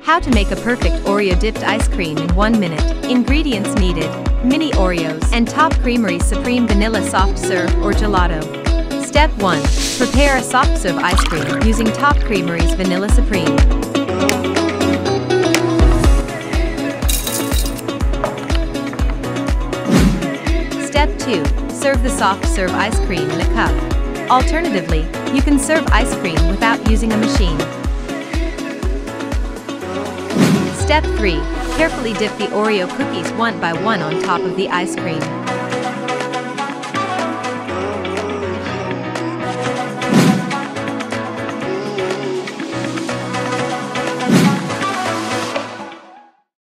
How to make a perfect Oreo-dipped ice cream in 1 minute. Ingredients needed: mini Oreos and Top Creamery Supreme Vanilla Soft Serve or Gelato. Step 1. Prepare a soft serve ice cream using Top Creamery's Vanilla Supreme. Step 2. Serve the soft serve ice cream in a cup. Alternatively, you can serve ice cream without using a machine. Step 3. Carefully dip the Oreo cookies one by one on top of the ice cream.